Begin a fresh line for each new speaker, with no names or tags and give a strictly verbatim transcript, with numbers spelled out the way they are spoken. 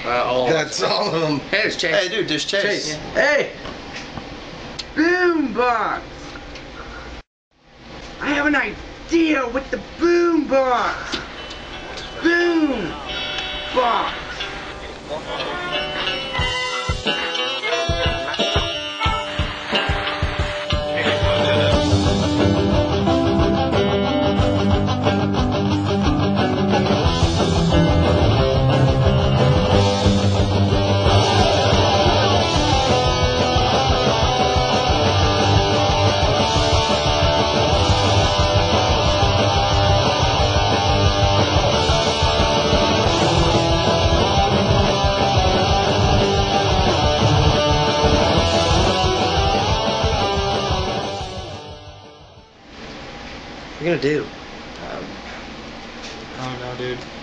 Uh, all
That's all of them.
Hey, it's Chase.
Hey, dude, there's Chase.
Chase.
Yeah.
Hey! Boombox! I have an idea with the boombox! Boom! Box! What are you gonna do?
Um, I don't know, dude.